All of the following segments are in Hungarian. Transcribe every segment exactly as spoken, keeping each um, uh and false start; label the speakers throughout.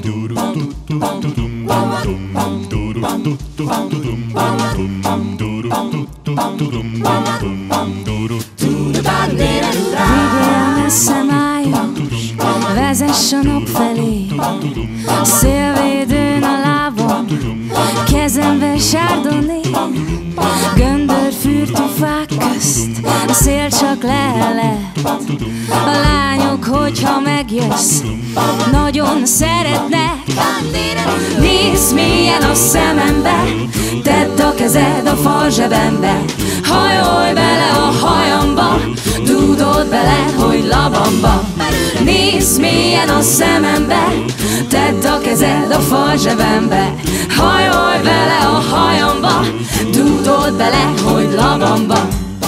Speaker 1: Vigyél messze május, vezess a nap felé, szélvédőn a lábam, kezemben sárdoné, göndörfürtű fák közt, a szél csak lehele. A lányok, hogyha megjössz, nagyon szeretnek. Nézd mélyen a szemembe, tedd a kezed a fal zsebembe, hajolj bele a hajamba, dúdold bele, hogy labamba. Nézd mélyen a szemembe, tedd a kezed a fal zsebembe, hajolj bele a hajamba, dúdold bele, hogy labamba.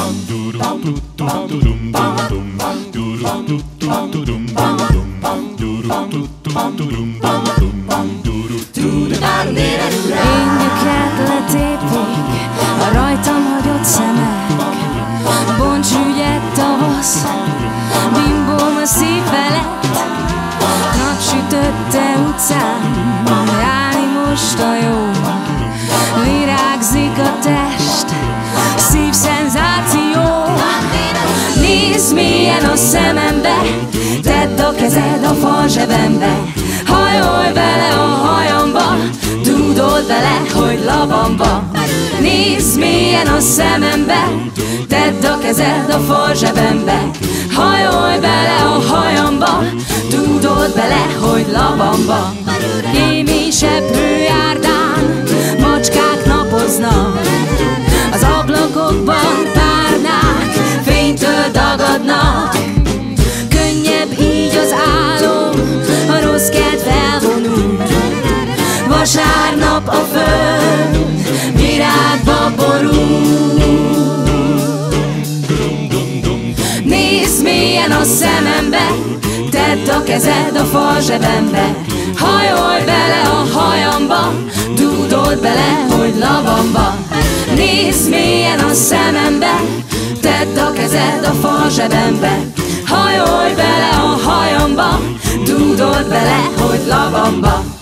Speaker 1: Énnyüket letépik a rajtam hagyott szemek, bonts ügyet tavasz, bimbóm a szív felett, napsütötte utcán, járni most a jó, virágzik a test, szívszenzáció. Nézd mélyen a szemembe, tedd a kezed a fal zsebembe, hajolj bele a hajamba, dúdold bele, hogy labamba. Nézd mélyen a szemembe, tedd a kezed a fal zsebembe, hajolj bele a hajamba, dúdold bele, hogy labamba. Kémény seprő járdán macskák napoznak, az ablakokban párnák fénytől dagadnak. Könnyebb így az álom, a rossz kedv elvonul. Vasárnap a föld virágba borul. Nézd mélyen a szemembe, tedd a kezed a fal zsebembe, hajolj bele a hajamba, dúdold bele, hogy labamba. Nézd mélyen a szemembe, tedd a kezed a fal zsebembe, hajolj bele a hajamba, dúdold bele, hogy labamba.